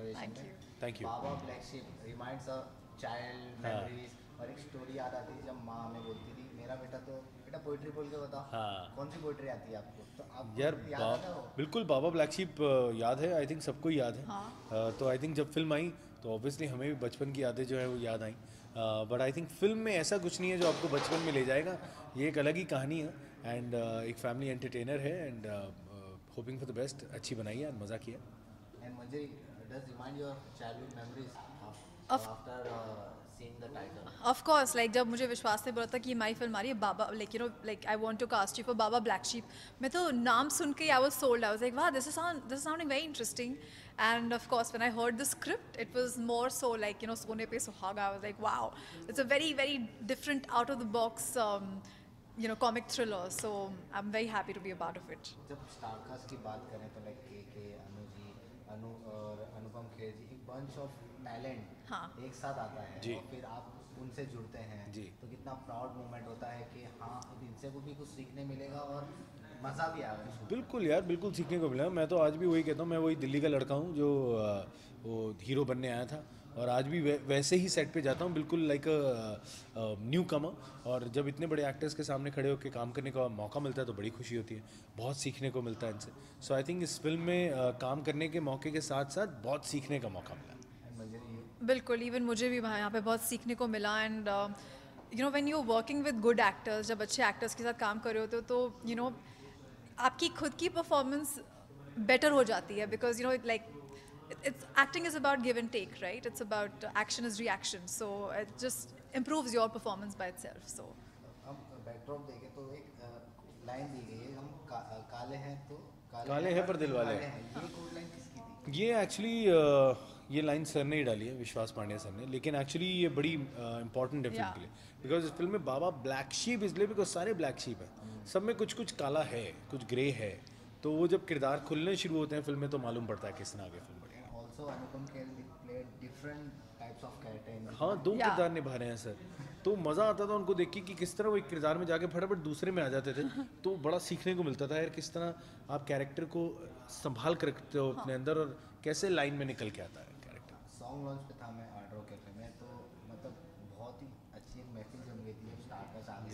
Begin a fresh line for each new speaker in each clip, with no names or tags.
Conversation
Thank
में।
you.
Thank you.
Baba black sheep reminds a child
हाँ
memories, और एक स्टोरी याद आती है जब माँ हमें बोलती थी मेरा बेटा तो बेटा पोइट्री बोल के बताओ,
हाँ
कौन सी पोइट्री आती है आपको, तो आपको
यार
याद आता है वो?
बिल्कुल बाबा ब्लैक शीप याद है, आई थिंक सबको ही याद है।
हाँ
तो आई थिंक जब फिल्म आई तो ऑब्वियसली हमें भी बचपन की यादें जो है वो याद आई, बट आई थिंक फिल्म में ऐसा कुछ नहीं है जो आपको बचपन में ले जाएगा, ये एक अलग ही कहानी है एंड एक फैमिली एंटरटेनर है and hoping for the best, अच्छी बनाई है, मज़ा किया।
And Manjari, does remind your childhood memories
of
after seeing the title?
Of course, like जब मुझे विश्वास ने बोला था कि हमारी फिल्म आ रही है बाबा, like you know, like I want to cast you for Baba Black Sheep, मैं तो नाम सुन के I was sold. I was like, wow, this is sounding very interesting. And of course, when I heard the script, it was more so like, you know, Sone Pe Suhaga. I was like, wow, it's a very very different, out of the box, you know, comic thriller. So I'm very happy to be a part of it.
जब star cast की बात करें तो like के अनु जी, अनु और अनुपम खेर जी, एक bunch of talent
हाँ
एक साथ आता है
जी।
और फिर आप उनसे जुड़ते हैं
जी।
तो कितना प्राउड मोमेंट होता है कि हाँ अब इनसे को भी कुछ सीखने मिलेगा और मज़ा भी आएगा इसमें।
बिल्कुल यार, बिल्कुल सीखने को मिला। मैं तो आज भी वही कहता हूँ, मैं वही दिल्ली का लड़का हूँ जो वो हीरो बनने आया था और आज भी वैसे ही सेट पे जाता हूँ, बिल्कुल लाइक न्यू कमर। और जब इतने बड़े एक्टर्स के सामने खड़े होकर काम करने का मौका मिलता है तो बड़ी खुशी होती है, बहुत सीखने को मिलता है इनसे। सो आई थिंक इस फिल्म में काम करने के मौके के साथ साथ बहुत सीखने का मौका मिला।
मंजरी,
बिल्कुल, इवन मुझे भी वहाँ यहाँ पे बहुत सीखने को मिला। And you know when you working with good actors, जब अच्छे एक्टर्स के साथ काम कर रहे होते हो तो यू नो आपकी खुद की परफॉर्मेंस बेटर हो जाती है, because you know like it's acting is about give and take, right? It's about action is reaction, so it just improves your performance by itself. So
हम बैकड्रॉप देखें तो एक लाइन दी गई है, हम काले हैं तो
काले हैं पर दिल वाले हैं।
ये कोड लाइन किसकी थी?
ये एक्चुअली ये लाइन सर ने ही डाली है, विश्वास पांडे सर ने, लेकिन एक्चुअली ये बड़ी इंपॉर्टेंट है फिल्म
Yeah.
के लिए, बिकॉज इस फिल्म में बाबा ब्लैक शीप इसलिए बिकॉज सारे ब्लैक शीप हैं, सब में कुछ कुछ काला है, कुछ ग्रे है, तो वो जब किरदार खुलने शुरू होते हैं फिल्म में तो मालूम पड़ता है किसने आगे फिल्म बढ़ी है।
Also Anupam Kher played different types of character.
हाँ, दो
Yeah.
किरदार निभा रहे हैं सर, तो मज़ा आता था उनको देख के कि किस तरह वो एक किरदार में जाके फटाफट दूसरे में आ जाते थे, तो बड़ा सीखने को मिलता था यार किस तरह आप कैरेक्टर को संभाल कर रखते हो अपने अंदर और कैसे लाइन में निकल के आता है कैरेक्टर।
सॉन्ग लॉन्च पे था मैं आर्ट रॉक कैफे में, तो मतलब बहुत ही अच्छी एक महफिल जम गई थी स्टार का सामने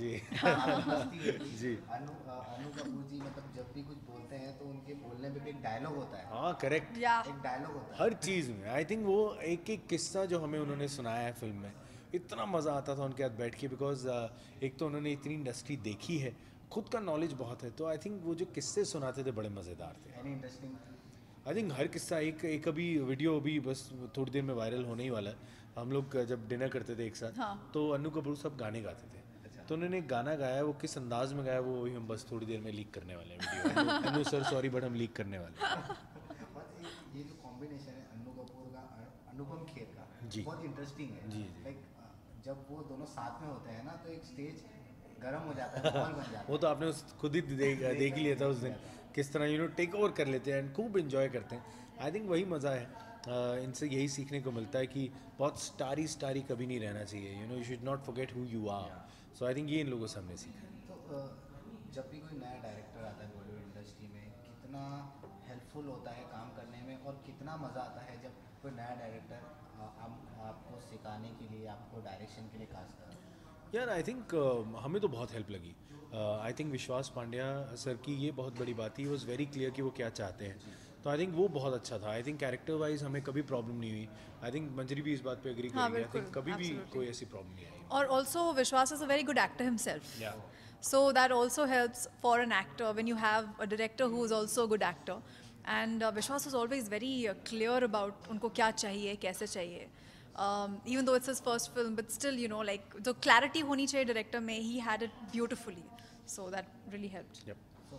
जी। जी।
अनु कपूर जी मतलब जब भी कुछ बोलते हैं तो उनके बोलने में भी एक डायलॉग होता है,
हाँ करेक्ट,
yeah,
एक डायलॉग होता है
हर चीज़ में। आई थिंक वो एक एक किस्सा जो हमें उन्होंने सुनाया है फिल्म में, इतना मज़ा आता था उनके साथ बैठ के, बिकॉज एक तो उन्होंने इतनी इंडस्ट्री देखी है, खुद का नॉलेज बहुत है, तो आई थिंक वो जो किस्से सुनाते थे बड़े मज़ेदार थे।
Any interesting.
आई थिंक हर किस्सा एक अभी वीडियो अभी बस थोड़ी देर में वायरल होने ही वाला है। हम लोग जब डिनर करते थे एक साथ,
हाँ.
तो अनु कपूर सब गाने गाते थे, तो उन्होंने एक गाना गाया, वो किस अंदाज में गाया वो अभी हम बस थोड़ी देर में लीक करने वाले हैं video. Anu sir sorry but हम लीक करने वाले हैं।
ये जो कॉम्बिनेशन है अनु कपूर का अनुपम खेर का,
जी।
बहुत इंटरेस्टिंग है।
जी, जी।
लाइक जब वो दोनों साथ में होते हैं ना तो एक स्टेज गर्म हो जाता है, माहौल बन जाता
वो तो आपने खुद ही देख लिया था उस दिन, किस तरह यू नो टेक ओवर कर लेते हैं एंड खूब इन्जॉय करते हैं। आई थिंक वही मज़ा है, इनसे यही सीखने को मिलता है कि बहुत स्टारी कभी नहीं रहना चाहिए, you know you should not forget who you are. So I think ये इन लोगों से हमने सीखा है।
है। तो जब भी कोई नया डायरेक्टर आता है बॉलीवुड इंडस्ट्री में, कितना हेल्पफुल होता है काम करने में और कितना मज़ा आता है जब कोई नया डायरेक्टर आपको सिखाने के लिए, आपको डायरेक्शन के लिए कास्ट करता है।
यार आई थिंक हमें तो बहुत हेल्प लगी। आई थिंक विश्वास पांड्या सर की ये बहुत बड़ी बात थी, वॉज वेरी क्लियर कि वो क्या चाहते हैं, तो आई थिंक वो बहुत अच्छा था। आई थिंक कैरेक्टर वाइज हमें कभी प्रॉब्लम नहीं हुई। आई थिंक मंजरी भी इस बात पे एग्री
हाँ,
करेगी, आई थिंक
बिल्कुल,
कभी भी
absolutely.
कोई ऐसी प्रॉब्लम नहीं आई।
और also Vishwas is a very good actor himself.
Yeah.
So that also helps for an actor when you have a director who is also a good actor. And Vishwas was always very clear about उनको क्या चाहिए, कैसे चाहिए. Even though it's his first film, but still, you know, like the clarity होनी चाहिए director में, he had it beautifully. So that really helped.
Yep.
तो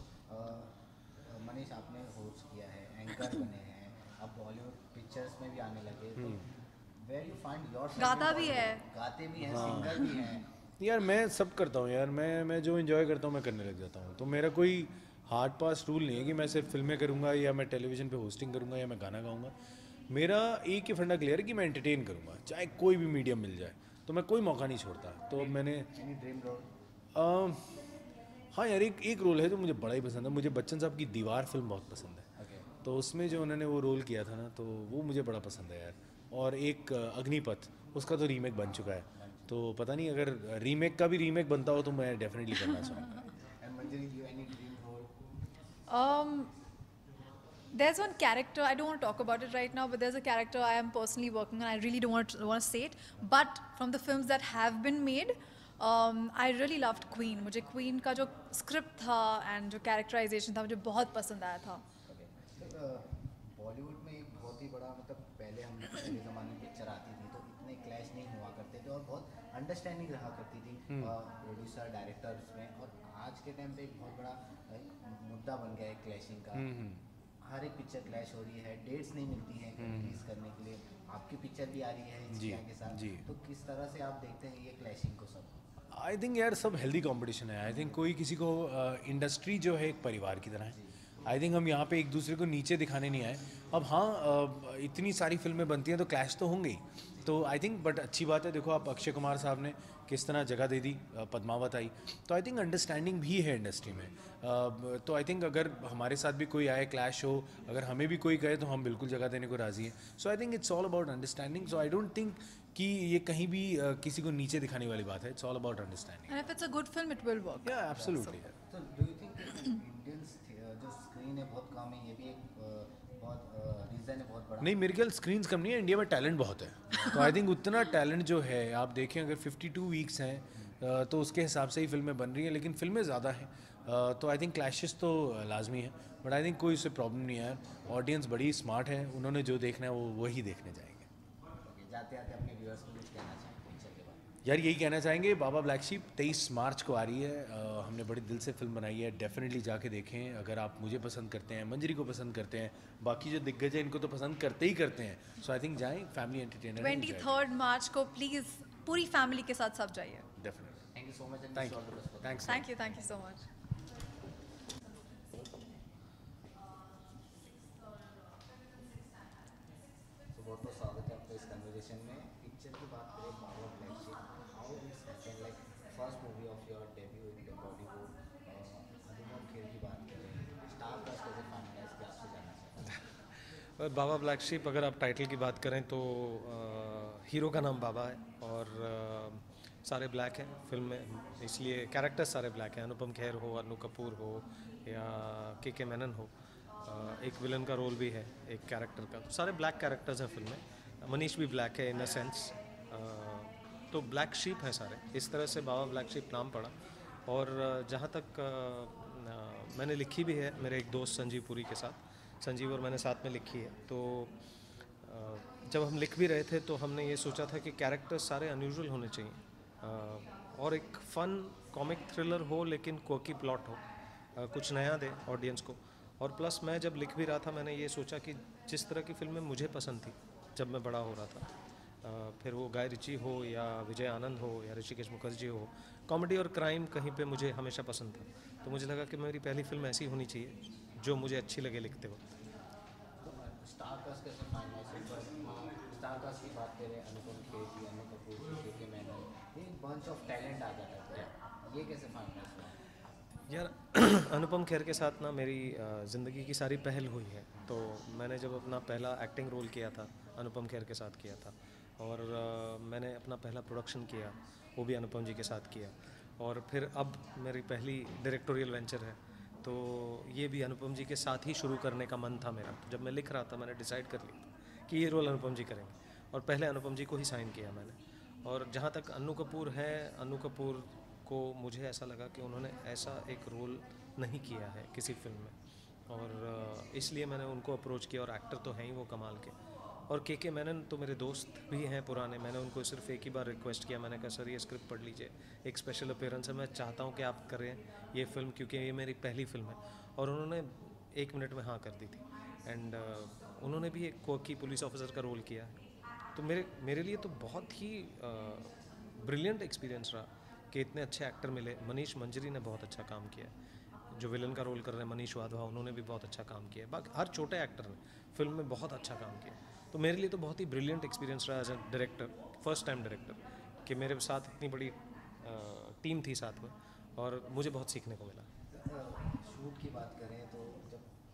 मनीष आपने होस्ट किया है, एंकर बने हैं, अब बॉलीवुड पिक्चर्स में भी आने लगे, तो वेयर यू फाइंड योर
गाता भी है।
गाते भी हैं, सिंगर भी हैं।
यार मैं सब करता हूँ यार, मैं जो इन्जॉय करता हूँ मैं करने लग जाता हूँ, तो मेरा कोई हार्ड पास रूल नहीं है कि मैं सिर्फ फिल्में करूँगा या मैं टेलीविज़न पे होस्टिंग करूँगा या मैं गाना गाऊँगा। मेरा एक ही फंडा क्लियर है कि मैं एंटरटेन करूँगा, चाहे कोई भी मीडियम मिल जाए, तो मैं कोई मौका नहीं छोड़ता। तो मैंने
एनी ड्रीम रोल?
हाँ यार एक रोल है जो मुझे बड़ा ही पसंद है, मुझे बच्चन साहब की दीवार फिल्म बहुत पसंद है।
ओके।
तो उसमें जो उन्होंने वो रोल किया था ना, तो वो मुझे बड़ा पसंद है यार। और एक अग्निपथ, उसका तो रीमेक बन चुका है, तो पता नहीं अगर रीमेक का भी रीमेक बनता हो तो मैं डेफिनेटली करना चाहूँगा।
And Manjari, you any dream role?
Um, there's one character, I don't want to talk about it right now, but there's a character I am personally working on. I really don't want to say it. But from the films that have been made, I really loved Queen. मुझे Queen का जो script था and जो characterization था मुझे बहुत पसंद आया था.
Okay. तो बॉलीवुड में एक बहुत ही बड़ा मतलब पहले ज़माने में पिक्चर आती थी तो इतने क्लैश नहीं हुआ करते थे और बहुत अंडरस्टैंडिंग रहा करती थी प्रोड्यूसर डायरेक्टर्स में। और आज के टाइम पे एक बहुत बड़ा मुद्दा बन गया है क्लैशिंग का। हर एक पिक्चर क्लैश हो रही है, डेट्स नहीं मिलती हैं रिलीज करने के लिए। आपकी पिक्चर भी आ रही है हिचकियाँ के साथ, तो किस तरह से आप देखते हैं ये क्लैशिंग को सब?
आई थिंक यार सब हेल्दी कंपटीशन है। आई थिंक कोई किसी को इंडस्ट्री जो है एक परिवार की तरह है। आई थिंक हम यहाँ पे एक दूसरे को नीचे दिखाने नहीं आए। अब हाँ, इतनी सारी फिल्में बनती हैं तो क्लैश तो होंगे ही। तो आई थिंक बट अच्छी बात है, देखो आप अक्षय कुमार साहब ने किस तरह जगह दे दी, पद्मावत आई, तो आई थिंक अंडरस्टैंडिंग भी है इंडस्ट्री में। तो आई थिंक अगर हमारे साथ भी कोई आए, क्लैश हो, अगर हमें भी कोई कहे तो हम बिल्कुल जगह देने को राज़ी हैं। So I think it's all about understanding. So I don't think कि ये कहीं भी किसी को नीचे दिखाने वाली बात है। It's all about understanding.
And if it's a good film, it will work.
या एब्सोल्युटली।
तो डू यू थिंक इंडियंस जो स्क्रीन है बहुत कम है, ये भी एक बहुत रीज़न है बहुत बड़ा?
नहीं, मेरे ख्याल स्क्रीन्स कम नहीं है, इंडिया में टैलेंट बहुत है। तो आई थिंक उतना टैलेंट जो है, आप देखें अगर 52 वीक्स हैं तो उसके हिसाब से ही फिल्में बन रही हैं, लेकिन फिल्में ज़्यादा हैं। तो आई थिंक क्लैशेस तो लाजमी है, बट आई थिंक कोई उससे प्रॉब्लम नहीं है। ऑडियंस बड़ी स्मार्ट है, उन्होंने जो देखना है वो वही देखने जाएंगे।
Okay, जाते आते अपने व्यूअर्स को कुछ कहना चाहिए पिक्चर के बाद?
यार यही कहना चाहेंगे, बाबा ब्लैक शीप 23 मार्च को आ रही है। हमने बड़ी दिल से फिल्म बनाई है, डेफिनेटली जाके देखें। अगर आप मुझे पसंद करते हैं, मंजरी को पसंद करते हैं, बाकी जो दिग्गज हैं इनको तो पसंद करते ही करते हैं। सो आई थिंक जाएं, फैमिली एंटरटेनर।
23rd मार्च को प्लीज़ पूरी फैमिली के साथ सब जाइए.
Definitely.
Thank you so much and
Thank
all the best.
Thanks.
Thank you so much.
तो बहुत बहुत स्वागत है आपका इस कन्वर्सेशन में। पिक्चर की बात करें, baa baa black sheep, how it's happened, like first movie of your debut in the Bollywood. Anupam Kher की बात करें, स्टार कास्ट कैसे फाइनलाइज किया, आपसे जानना चाहता हूँ।
बाबा ब्लैक शीप, अगर आप टाइटल की बात करें तो हीरो का नाम बाबा है और सारे ब्लैक हैं फिल्म में, इसलिए कैरेक्टर्स सारे ब्लैक हैं। अनुपम खेर हो, अनु कपूर हो या के मेनन हो, एक विलन का रोल भी है एक कैरेक्टर का, सारे ब्लैक कैरेक्टर्स हैं फिल्म में। मनीष भी ब्लैक है इन अ सेंस, तो ब्लैक शीप हैं सारे, इस तरह से बाबा ब्लैक शीप नाम पड़ा। और जहाँ तक मैंने लिखी भी है मेरे एक दोस्त संजीव पुरी के साथ, संजीव और मैंने साथ में लिखी है। तो जब हम लिख भी रहे थे तो हमने ये सोचा था कि कैरेक्टर्स सारे अनयूजुअल होने चाहिए और एक फ़न कॉमिक थ्रिलर हो लेकिन क्वर्की प्लॉट हो, कुछ नया दे ऑडियंस को। और प्लस मैं जब लिख भी रहा था मैंने ये सोचा कि जिस तरह की फिल्में मुझे पसंद थी जब मैं बड़ा हो रहा था, फिर वो गाय रिची हो या विजय आनंद हो या ऋषिकेश मुखर्जी हो, कॉमेडी और क्राइम कहीं पे मुझे हमेशा पसंद था। तो मुझे लगा कि मेरी पहली फिल्म ऐसी होनी चाहिए जो मुझे अच्छी लगे लिखते वक्त।
स्टार कास्ट कैसे फाइनलाइज हुआ? स्टार कास्ट की बात करें, अनुपम खेर की, अनु कपूर की, के मेनन, ये बंच ऑफ टैलेंट आ जाता है, ये कैसे फाइनलाइज हुआ?
यार अनुपम खेर के साथ ना मेरी ज़िंदगी की सारी पहल हुई है। तो मैंने जब अपना पहला एक्टिंग रोल किया था अनुपम खेर के साथ किया था, और मैंने अपना पहला प्रोडक्शन किया वो भी अनुपम जी के साथ किया, और फिर अब मेरी पहली डायरेक्टोरियल वेंचर है तो ये भी अनुपम जी के साथ ही शुरू करने का मन था मेरा। तो जब मैं लिख रहा था मैंने डिसाइड कर लिया था कि ये रोल अनुपम जी करेंगे और पहले अनुपम जी को ही साइन किया मैंने। और जहाँ तक अनु कपूर है, अनु कपूर को मुझे ऐसा लगा कि उन्होंने ऐसा एक रोल नहीं किया है किसी फिल्म में, और इसलिए मैंने उनको अप्रोच किया। और एक्टर तो हैं ही वो कमाल के। और के मेनन तो मेरे दोस्त भी हैं पुराने, मैंने उनको सिर्फ एक ही बार रिक्वेस्ट किया, मैंने कहा सर ये स्क्रिप्ट पढ़ लीजिए, एक स्पेशल अपीयरेंस है, मैं चाहता हूँ कि आप करें ये फिल्म क्योंकि ये मेरी पहली फिल्म है। और उन्होंने 1 मिनट में हाँ कर दी थी। एंड उन्होंने भी एक क्वर्की पुलिस ऑफिसर का रोल किया। तो मेरे लिए तो बहुत ही ब्रिलियंट एक्सपीरियंस रहा कि इतने अच्छे एक्टर मिले। मनीष मंजरी ने बहुत अच्छा काम किया, जो विलन का रोल कर रहे हैं मनीष वाधवा, उन्होंने भी बहुत अच्छा काम किया। बाकी हर छोटे एक्टर ने फिल्म में बहुत अच्छा काम किया। तो मेरे लिए तो बहुत ही ब्रिलियंट एक्सपीरियंस रहा as a director, first time director, कि मेरे साथ इतनी बड़ी टीम थी साथ में और मुझे बहुत सीखने को मिला।
शूट की बात करें तो जब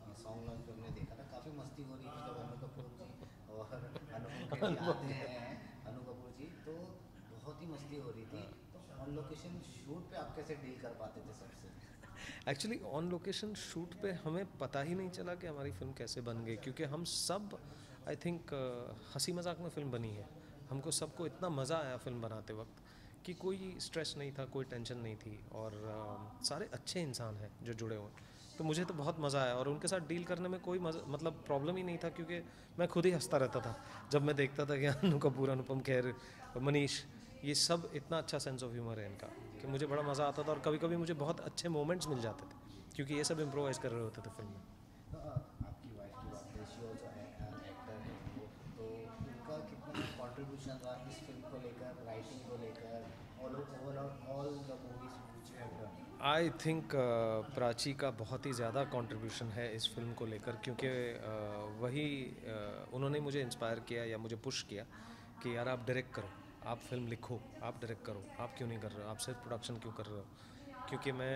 सॉन्ग लॉन्च पे हमने देखा था, काफ़ी मस्ती हो रही थी जब अनु कपूर जी और अनुपम खेर आते हैं, अनु कपूर जी, तो बहुत ही मस्ती हो रही थी। तो ऑन लोकेशन शूट पे आप कैसे डील कर पाते थे सबसे?
एक्चुअली ऑन लोकेशन शूट पे हमें पता ही नहीं चला कि हमारी फिल्म कैसे बन गई, क्योंकि हम सब आई थिंक हंसी मजाक में फ़िल्म बनी है। हमको सबको इतना मज़ा आया फिल्म बनाते वक्त कि कोई स्ट्रेस नहीं था, कोई टेंशन नहीं थी, और सारे अच्छे इंसान हैं जो जुड़े हुए। तो मुझे तो बहुत मज़ा आया और उनके साथ डील करने में कोई मतलब प्रॉब्लम ही नहीं था, क्योंकि मैं खुद ही हंसता रहता था जब मैं देखता था कि अनु कपूर, अनुपम खेर, मनीष, ये सब इतना अच्छा सेंस ऑफ ह्यूमर है इनका कि मुझे बड़ा मज़ा आता था। और कभी कभी मुझे बहुत अच्छे मोमेंट्स मिल जाते थे क्योंकि ये सब इम्प्रोवाइज कर रहे होते थे फिल्म में।
तो आपकी वाइफ की बात है, शी ऑल्सो एक्टर है, तो उनका कितना कंट्रीब्यूशन रहा इस फिल्म को लेकर, राइटिंग को लेकर, all the movies which you have done?
I think Prachi का बहुत ही ज़्यादा कंट्रीब्यूशन है इस फिल्म को लेकर, क्योंकि वही उन्होंने मुझे इंस्पायर किया या मुझे पुश किया कि यार आप डायरेक्ट करो, आप फिल्म लिखो, आप डायरेक्ट करो, आप क्यों नहीं कर रहे हो, आप सिर्फ प्रोडक्शन क्यों कर रहे हो। क्योंकि मैं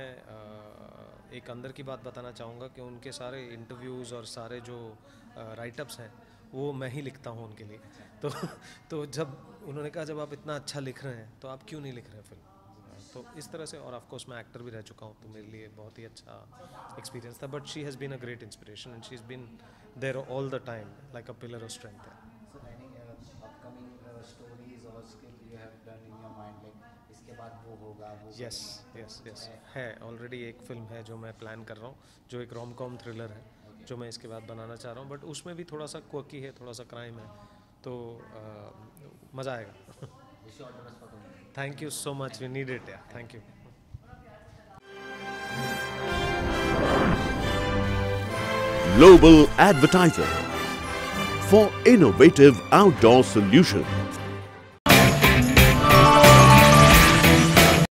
एक अंदर की बात बताना चाहूँगा कि उनके सारे इंटरव्यूज़ और सारे जो राइटअप्स हैं वो मैं ही लिखता हूँ उनके लिए। तो जब उन्होंने कहा जब आप इतना अच्छा लिख रहे हैं तो आप क्यों नहीं लिख रहे हैं फिल्म, तो इस तरह से। और ऑफ कोर्स मैं एक्टर भी रह चुका हूँ, तो मेरे लिए बहुत ही अच्छा एक्सपीरियंस था। But she has been a great inspiration and she has been there all the time like a pillar of strength है।
So any upcoming stories or skill you have done in your mind, like इसके बाद वो होगा, वो
yes yes yes है, already एक film है जो मैं प्लान कर रहा हूँ, जो एक रोम कॉम थ्रिलर है, जो मैं इसके बाद बनाना चाह रहा हूँ। बट उसमें भी थोड़ा सा क्वर्की है, थोड़ा सा क्राइम है, तो मज़ा आएगा।
Wish you all the best for the movie.
Thank you so much, we need it, thank you.
Global Advertiser for innovative outdoor solutions.